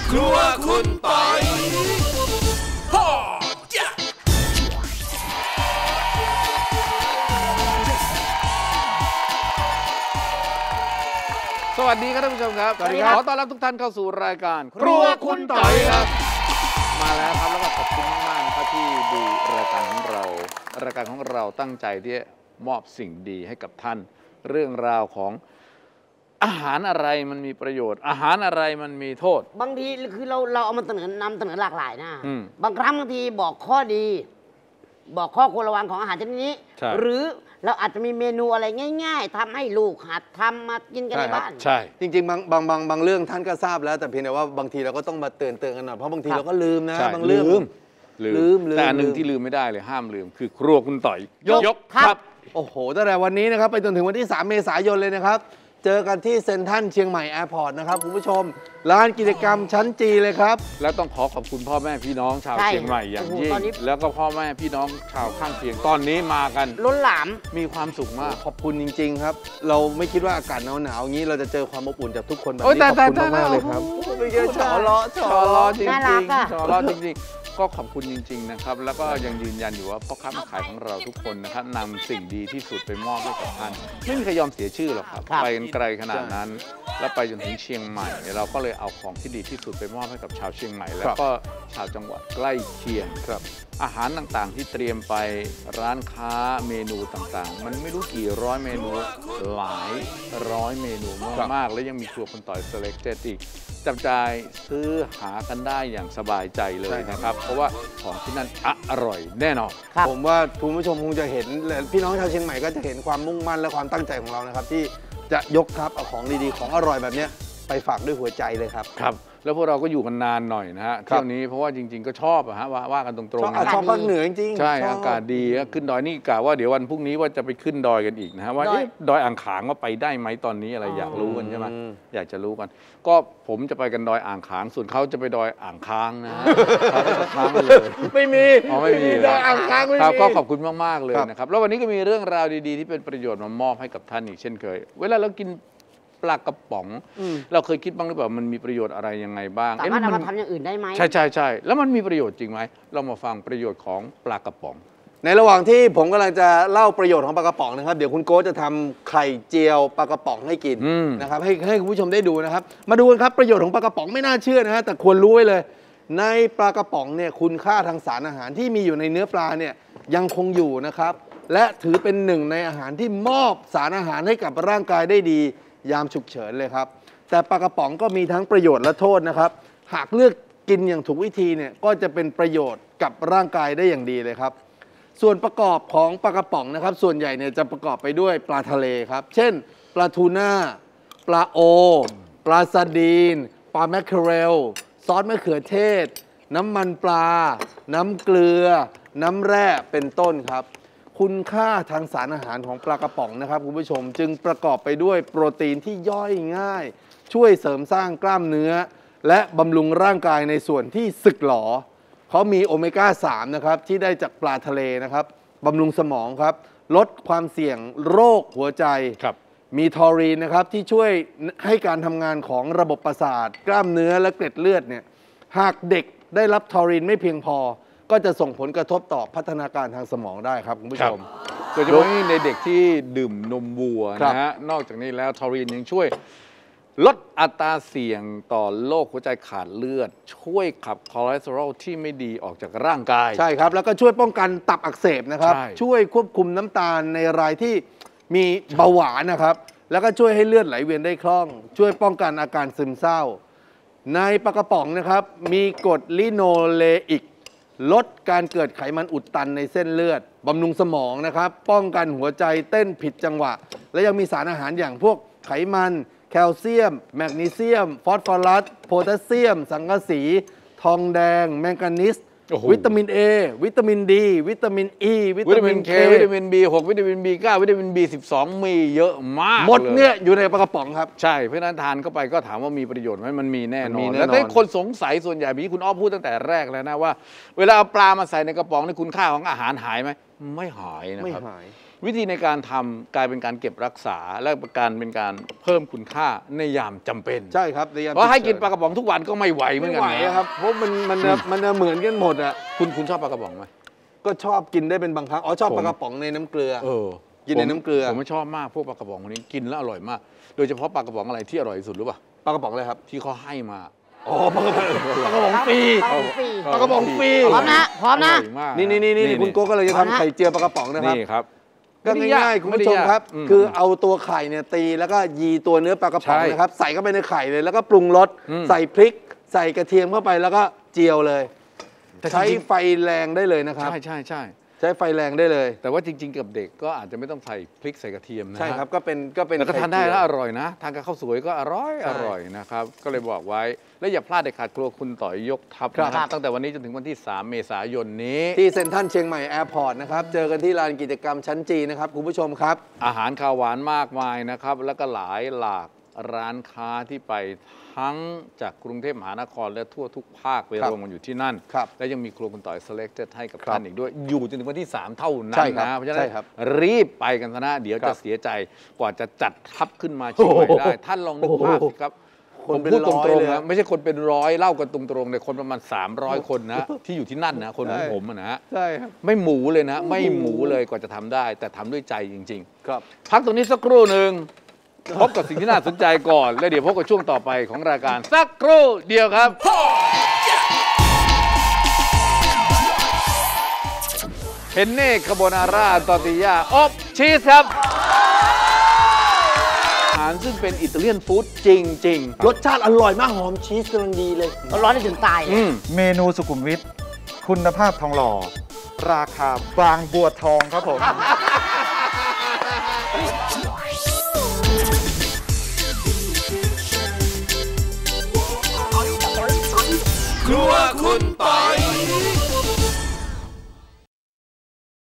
ครัวคุณปอยพ่อสวัสดีครับท่านผู้ชมครับขอต้อนรับทุกท่านเข้าสู่รายการครัวคุณปอยครับมาแล้วครับแล้วก็ขอบคุณมากนะครับที่ดูรายการของเราตั้งใจที่จะมอบสิ่งดีให้กับท่านเรื่องราวของอาหารอะไรมันมีประโยชน์อาหารอะไรมันมีโทษบางทีคือเราเอามานำเสนอหลากหลายนะบางครั้งบางทีบอกข้อดีบอกข้อควรระวังของอาหารชนิดนี้หรือเราอาจจะมีเมนูอะไรง่ายๆทำให้ลูกหัดทำมากินกันในบ้านใช่จริงๆบางเรื่องท่านก็ทราบแล้วแต่เพียงแต่ว่าบางทีเราก็ต้องมาเตือนกันหน่อยเพราะบางทีเราก็ลืมนะบางเรื่องลืมแต่อันหนึ่งที่ลืมไม่ได้เลยห้ามลืมคือครัวคุณต่อยยกครับโอ้โหตั้งแต่วันนี้นะครับไปจนถึงวันที่3 เมษายนเลยนะครับเจอกันที่เซ็นทรัลเชียงใหม่แอร์พอร์ตนะครับคุณผู้ชมร้านกิจกรรมชั้นจีเลยครับแล้วต้องขอบคุณพ่อแม่พี่น้องชาวเชียงใหม่อย่างยิ่งแล้วก็พ่อแม่พี่น้องชาวข้างเคียงตอนนี้มากันล้นหลามมีความสุขมากขอบคุณจริงๆครับเราไม่คิดว่าอากาศหนาวๆอย่างนี้เราจะเจอความอบอุ่นจากทุกคนแบบนี้ขอบคุณมากเลยครับชอล้อจริงๆชอล้อจริงๆก็ขอบคุณจริงๆนะครับแล้วก็ยังยืนยันอยู่ว่าพ่อค้าแม่ขายของเราทุกคนนะครับนำสิ่งดีที่สุดไปมอบให้กับท่านไม่มีใครยอมเสียชื่อหรอกครับไปกันไกลขนาดนั้นแล้วไปจนถึงเชียงใหม่เราก็เลยเอาของที่ดีที่สุดไปมอบให้กับชาวเชียงใหม่แล้วก็ชาวจังหวัดใกล้เคียงครับอาหารต่างๆที่เตรียมไปร้านค้าเมนูต่างๆมันไม่รู้กี่ร้อยเมนูหลายร้อยเมนูมากๆแล้วยังมีครัวคุณต่อย Selected อีกจับจ่ายซื้อหากันได้อย่างสบายใจเลยนะครับเพราะว่าของที่นั่นอร่อยแน่นอนผมว่าคุณผู้ชมคงจะเห็นพี่น้องชาวเชียงใหม่ก็จะเห็นความมุ่งมั่นและความตั้งใจของเรานะครับที่จะยกทัพเอาของดีๆของอร่อยแบบนี้ไปฝากด้วยหัวใจเลยครับครับแล้วพวกเราก็อยู่กันนานหน่อยนะฮะเที่ยวนี้เพราะว่าจริงๆก็ชอบอะฮะว่ากันตรงๆชอบภาคเหนือจริงใช่อากาศดีขึ้นดอยนี่กะว่าเดี๋ยววันพรุ่งนี้ว่าจะไปขึ้นดอยกันอีกนะฮะว่าดอยอ่างขางว่าไปได้ไหมตอนนี้อะไรอยากรู้กันใช่ไหมอยากจะรู้กันก็ผมจะไปกันดอยอ่างขางส่วนเขาจะไปดอยอ่างค้างนะเขาจะค้างเลยไม่มีดอยอ่างค้างครับก็ขอบคุณมากๆเลยนะครับแล้ววันนี้ก็มีเรื่องราวดีๆที่เป็นประโยชน์มามอบให้กับท่านอีกเช่นเคยเวลาเรากินปลากระป๋องเราเคยคิดบ้างหรือเปล่ามันมีประโยชน์อะไรยังไงบ้างสามารถเอามาทำอย่างอื่นได้ไหมใช่แล้วมันมีประโยชน์จริงไหมเรามาฟังประโยชน์ของปลากระป๋องในระหว่างที่ผมกำลังจะเล่าประโยชน์ของปลากระป๋องนะครับเดี๋ยวคุณโก้จะทำไข่เจียวปลากระป๋องให้กินนะครับให้คุณผู้ชมได้ดูนะครับมาดูกันครับประโยชน์ของปลากระป๋องไม่น่าเชื่อนะฮะแต่ควรรู้ไว้เลยในปลากระป๋องเนี่ยคุณค่าทางสารอาหารที่มีอยู่ในเนื้อปลาเนี่ยยังคงอยู่นะครับและถือเป็นหนึ่งในอาหารที่มอบสารอาหารให้กับร่างกายได้ดียามฉุกเฉินเลยครับแต่ปลากระป๋องก็มีทั้งประโยชน์และโทษนะครับหากเลือกกินอย่างถูกวิธีเนี่ยก็จะเป็นประโยชน์กับร่างกายได้อย่างดีเลยครับส่วนประกอบของปลากระป๋องนะครับส่วนใหญ่เนี่ยจะประกอบไปด้วยปลาทะเลครับเช่นปลาทูน่าปลาโอปลาซาดีนปลาแมคเคอเรลซอสมะเขือเทศน้ำมันปลาน้ำเกลือน้ำแร่เป็นต้นครับคุณค่าทางสารอาหารของปลากระป๋องนะครับคุณผู้ชมจึงประกอบไปด้วยโปรตีนที่ย่อยง่ายช่วยเสริมสร้างกล้ามเนื้อและบำรุงร่างกายในส่วนที่สึกหรอเขามีโอเมก้า 3นะครับที่ได้จากปลาทะเลนะครับบำรุงสมองครับลดความเสี่ยงโรคหัวใจมีทอรีนนะครับที่ช่วยให้การทำงานของระบบประสาทกล้ามเนื้อและเกล็ดเลือดเนี่ยหากเด็กได้รับทอรีนไม่เพียงพอก็จะส่งผลกระทบต่อพัฒนาการทางสมองได้ครับคุณผู้ชมโดยเฉพาะในเด็กที่ดื่มนมวัวนะฮะนอกจากนี้แล้วทอรีนยังช่วยลดอัตราเสี่ยงต่อโรคหัวใจขาดเลือดช่วยขับคอเลสเตอรอลที่ไม่ดีออกจากร่างกายใช่ครับแล้วก็ช่วยป้องกันตับอักเสบนะครับช่วยควบคุมน้ำตาลในรายที่มีเบาหวานนะครับแล้วก็ช่วยให้เลือดไหลเวียนได้คล่องช่วยป้องกันอาการซึมเศร้าในปลากระป๋องนะครับมีกรดลิโนเลอิกลดการเกิดไขมันอุดตันในเส้นเลือดบำรุงสมองนะครับป้องกันหัวใจเต้นผิดจังหวะและยังมีสารอาหารอย่างพวกไขมันแคลเซียมแมกนีเซียมฟอสฟอรัสโพแทสเซียมสังกะสีทองแดงแมงกานีสวิตามิน A วิตามิน D วิตามิน E วิตามิน K วิตามิน B6 วิตามิน B9 วิตามิน B12 มีเยอะมากหมดเนี่ยอยู่ในปลากระป๋องครับใช่เพราะนั้นทานเข้าไปก็ถามว่ามีประโยชน์ไหมมันมีแน่นอนแล้วถ้าคนสงสัยส่วนใหญ่พี่คุณอ้อพูดตั้งแต่แรกแล้วนะว่าเวลาเอาปลามาใส่ในกระป๋องนี่คุณค่าของอาหารหายไหมไม่หายนะครับวิธีในการทำกลายเป็นการเก็บรักษาและเป็นการเพิ่มคุณค่าในยามจำเป็นใช่ครับเพราะให้กินปลากระป๋องทุกวันก็ไม่ไหวเหมือนกันนะครับเพราะมันเหมือนกันหมดอ่ะคุณชอบปลากระป๋องไหมก็ชอบกินได้เป็นบางครั้งชอบปลากระป๋องในน้ำเกลือกินในน้ำเกลือผมไม่ชอบมากพวกปลากระป๋องนี้กินแล้วอร่อยมากโดยเฉพาะปลากระป๋องอะไรที่อร่อยที่สุดรู้ป่ะปลากระป๋องอะไรครับที่เขาให้มาปลากระป๋องฟรีปลากระป๋องฟรีพร้อมนะนี่คุณโก้ก็เลยจะทำไข่เจียวปลากระป๋องนะครับนี่ครับก็ง่ายๆคุณผู้ชมครับคือเอาตัวไข่เนี่ยตีแล้วก็ยีตัวเนื้อปลากระป๋องนะครับใส่เข้าไปในไข่เลยแล้วก็ปรุงรสใส่พริกใส่กระเทียมเข้าไปแล้วก็เจียวเลยใช้ไฟแรงได้เลยนะครับใช่ใช้ไฟแรงได้เลยแต่ว่าจริงๆกับเด็กก็อาจจะไม่ต้องใส่พริกใส่กระเทียมนะใช่ครับก็เป็นแต่ก็ทานได้แล้วอร่อยนะทานกับข้าวสวยก็อร่อยนะครับก็เลยบอกไว้และอย่าพลาดเด็ดขาดครัวคุณต่อยยกทัพนะครับตั้งแต่วันนี้จนถึงวันที่3 เมษายนนี้ที่เซ็นทรัลเชียงใหม่แอร์พอร์ตนะครับเจอกันที่ลานกิจกรรมชั้นจีนะครับคุณผู้ชมครับอาหารข้าวหวานมากมายนะครับแล้วก็หลากร้านค้าที่ไปทั้งจากกรุงเทพมหานครและทั่วทุกภาคไปรวมกันอยู่ที่นั่นและยังมีครัวคุณต่อย selected ให้กับท่านอีกด้วยอยู่จนถึงวันที่3เท่านั้นนะเพราะฉะนั้นรีบไปกันนะเดี๋ยวจะเสียใจกว่าจะจัดทัพขึ้นมาเชียงใหม่ได้ท่านลองนึกภาพสิครับผมพูดตรงๆนะไม่ใช่คนเป็นร้อยเล่ากันตรงๆเลยคนประมาณ300 คนนะที่อยู่ที่นั่นนะคนของผมนะใช่ครับไม่หมูเลยนะไม่หมูเลยกว่าจะทำได้แต่ทำด้วยใจจริงๆครับพักตรงนี้สักครู่หนึ่งพบกับสิ่งที่น่าสนใจก่อนแล้วเดี๋ยวพบกับช่วงต่อไปของรายการสักครู่เดียวครับเพนเน่คาโบนาร่าตอร์ติญาอบชีสครับอาหารซึ่งเป็นอิตาเลียนฟู้ดจริงๆรสชาติอร่อยมากหอมชีสกำลังดีเลยร้อนได้ถึงตายเมนูสุขุมวิทคุณภาพทองหล่อราคาบางบัวทองครับผมครัวคุณปอย